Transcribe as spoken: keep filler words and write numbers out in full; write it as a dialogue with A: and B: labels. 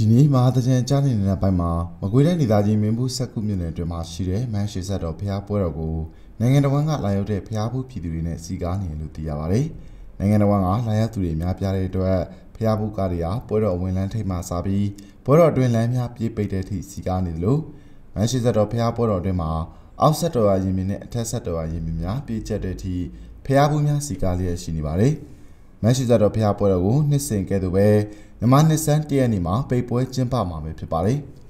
A: ဒီနေ့မဟာတကြံကြားနေတဲ့ဘက်မှာမကွေးတိုင်းဒေသကြီးမင်းဘူးစက်ကူမြို့နယ်အတွင်းမှာရှိတဲ့မန်းရှိဆက်တော်ဖျားပွဲတော်ကိုနိုင်ငံတော်ကလာရောက်တဲ့ဖျားဘူးပြည်သူတွေနဲ့စီကားနေလို့သိရပါတယ်။နိုင်ငံတော်ကလာရောက်သူတွေများပြားတဲ့အတွက်ဖျားဘူးကားတွေကပွဲတော်ဝင်လန်းထိပ်မှစားပြီးပွဲတော်အတွင်းလမ်းများပြေးပိတ်တဲ့အထိစီကားနေတယ်လို့မန်းရှိဆက်တော်ဖျားပွဲတော်အတွင်းမှာအောက်ဆက်တော်ရရင်မြင့်နဲ့အထက်ဆက်တော်ရရင်မြင့်များပြေးကျက်တဲ့အထိဖျားဘူးများစီကားလျက်ရှိနေပါတယ်။မန်းရှိဆက်တော်ဖျားပွဲတော်ကိုနှစ်စဉ်ကဲ့သို့ပဲမြန်မာနှစ်ဆန်းတရက်နေ့မှာပိတ်ပွဲကျင်းပမှာပဲဖြစ်ပါတယ်။